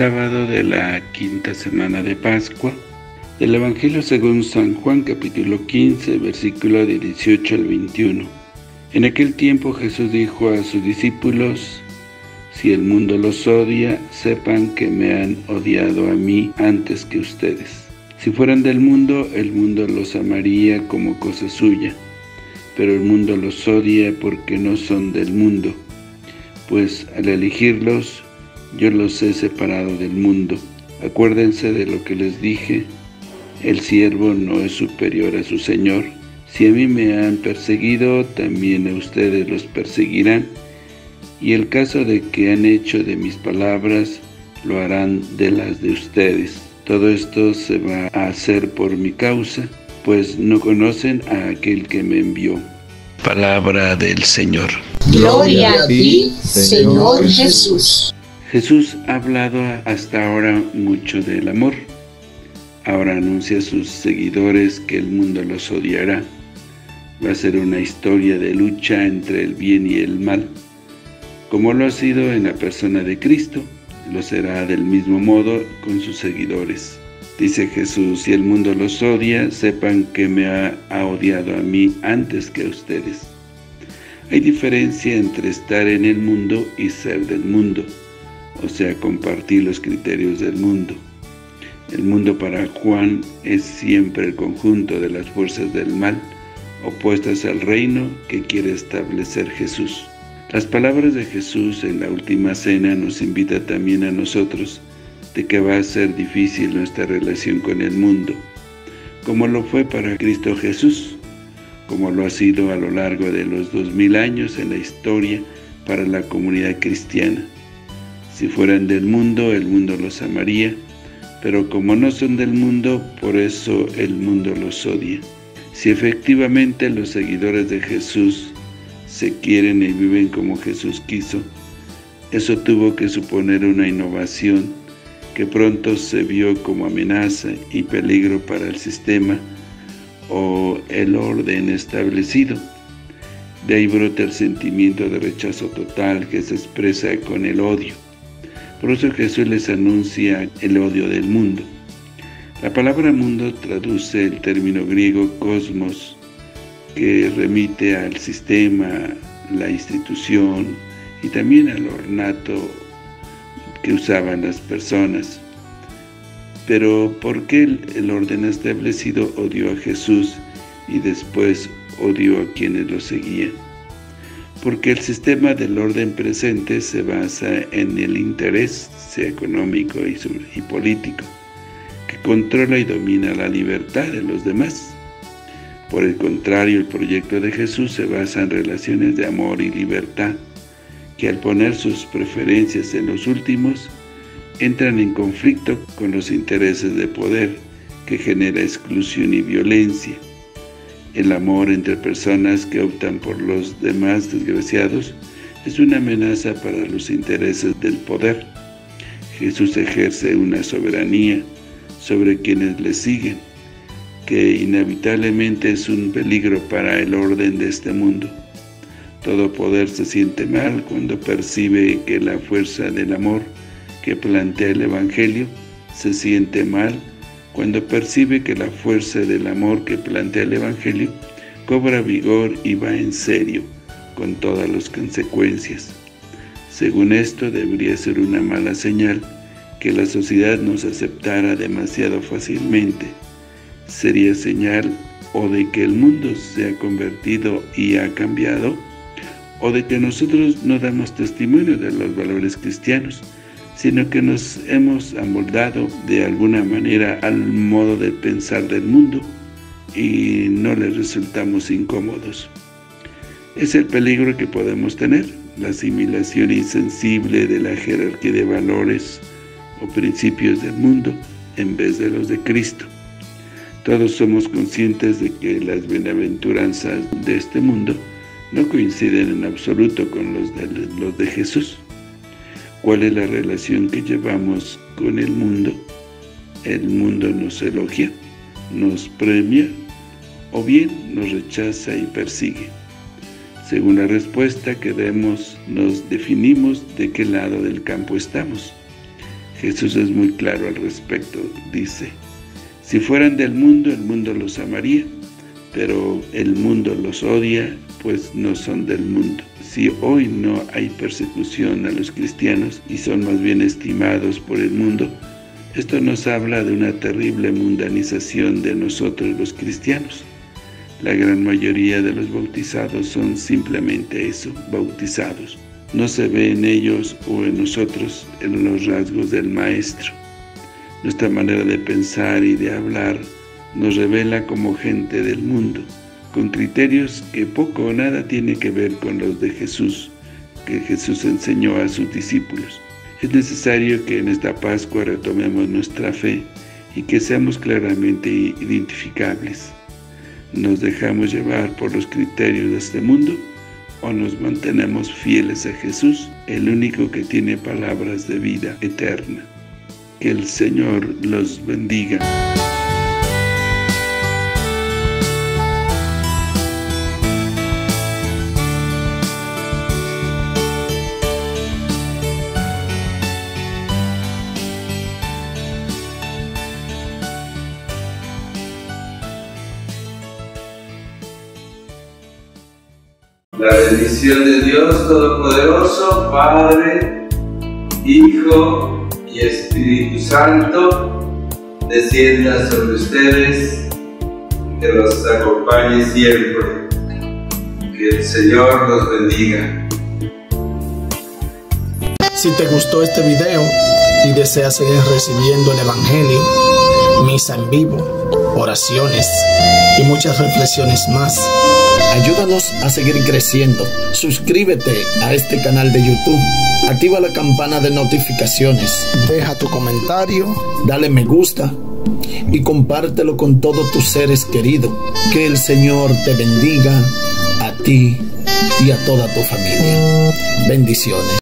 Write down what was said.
Sábado de la quinta semana de Pascua, del Evangelio según San Juan, capítulo 15, versículo de 18 al 21. En aquel tiempo Jesús dijo a sus discípulos: si el mundo los odia, sepan que me han odiado a mí antes que ustedes. Si fueran del mundo, el mundo los amaría como cosa suya, pero el mundo los odia porque no son del mundo, pues al elegirlos, yo los he separado del mundo. Acuérdense de lo que les dije: el siervo no es superior a su señor. Si a mí me han perseguido, también a ustedes los perseguirán, y el caso de que han hecho de mis palabras, lo harán de las de ustedes. Todo esto se va a hacer por mi causa, pues no conocen a aquel que me envió. Palabra del Señor. Gloria a ti, Señor Jesús. Jesús ha hablado hasta ahora mucho del amor. Ahora anuncia a sus seguidores que el mundo los odiará. Va a ser una historia de lucha entre el bien y el mal. Como lo ha sido en la persona de Cristo, lo será del mismo modo con sus seguidores. Dice Jesús: si el mundo los odia, sepan que me ha odiado a mí antes que a ustedes. Hay diferencia entre estar en el mundo y ser del mundo, o sea, compartir los criterios del mundo. El mundo para Juan es siempre el conjunto de las fuerzas del mal, opuestas al reino que quiere establecer Jesús. Las palabras de Jesús en la última cena nos invita también a nosotros de que va a ser difícil nuestra relación con el mundo, como lo fue para Cristo Jesús, como lo ha sido a lo largo de los 2000 años en la historia para la comunidad cristiana. Si fueran del mundo, el mundo los amaría, pero como no son del mundo, por eso el mundo los odia. Si efectivamente los seguidores de Jesús se quieren y viven como Jesús quiso, eso tuvo que suponer una innovación que pronto se vio como amenaza y peligro para el sistema o el orden establecido. De ahí brota el sentimiento de rechazo total que se expresa con el odio. Por eso Jesús les anuncia el odio del mundo. La palabra mundo traduce el término griego cosmos, que remite al sistema, la institución y también al ornato que usaban las personas. Pero ¿por qué el orden establecido odió a Jesús y después odió a quienes lo seguían? Porque el sistema del orden presente se basa en el interés, sea económico y político, que controla y domina la libertad de los demás. Por el contrario, el proyecto de Jesús se basa en relaciones de amor y libertad, que al poner sus preferencias en los últimos, entran en conflicto con los intereses de poder, que genera exclusión y violencia. El amor entre personas que optan por los demás desgraciados es una amenaza para los intereses del poder. Jesús ejerce una soberanía sobre quienes le siguen, que inevitablemente es un peligro para el orden de este mundo. Todo poder se siente mal cuando percibe que la fuerza del amor que plantea el Evangelio se siente mal cuando percibe que la fuerza del amor que plantea el Evangelio cobra vigor y va en serio, con todas las consecuencias. Según esto, debería ser una mala señal que la sociedad nos aceptara demasiado fácilmente. Sería señal o de que el mundo se ha convertido y ha cambiado, o de que nosotros no damos testimonio de los valores cristianos, sino que nos hemos amoldado de alguna manera al modo de pensar del mundo y no le resultamos incómodos. Es el peligro que podemos tener, la asimilación insensible de la jerarquía de valores o principios del mundo en vez de los de Cristo. Todos somos conscientes de que las bienaventuranzas de este mundo no coinciden en absoluto con los de Jesús. ¿Cuál es la relación que llevamos con el mundo? ¿El mundo nos elogia, nos premia o bien nos rechaza y persigue? Según la respuesta que demos, nos definimos de qué lado del campo estamos. Jesús es muy claro al respecto, dice: si fueran del mundo, el mundo los amaría, pero el mundo los odia, pues no son del mundo. Si hoy no hay persecución a los cristianos y son más bien estimados por el mundo, esto nos habla de una terrible mundanización de nosotros los cristianos. La gran mayoría de los bautizados son simplemente eso, bautizados. No se ve en ellos o en nosotros en los rasgos del Maestro. Nuestra manera de pensar y de hablar nos revela como gente del mundo, con criterios que poco o nada tienen que ver con los de Jesús, que Jesús enseñó a sus discípulos. Es necesario que en esta Pascua retomemos nuestra fe y que seamos claramente identificables. ¿Nos dejamos llevar por los criterios de este mundo o nos mantenemos fieles a Jesús, el único que tiene palabras de vida eterna? Que el Señor los bendiga. La bendición de Dios Todopoderoso, Padre, Hijo y Espíritu Santo, descienda sobre ustedes, que los acompañe siempre. Que el Señor los bendiga. Si te gustó este video y deseas seguir recibiendo el Evangelio, misa en vivo, oraciones y muchas reflexiones más, ayúdanos a seguir creciendo. Suscríbete a este canal de YouTube, activa la campana de notificaciones, deja tu comentario, dale me gusta y compártelo con todos tus seres queridos. Que el Señor te bendiga a ti y a toda tu familia. Bendiciones.